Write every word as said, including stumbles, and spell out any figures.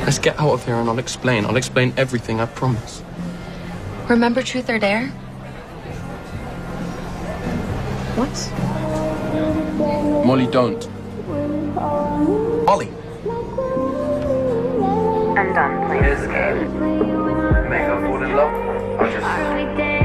Let's get out of here and I'll explain. I'll explain everything, I promise. Remember Truth or Dare? What? Molly, don't. Molly! I'm done playing this game. Make her fall in love? I'll just...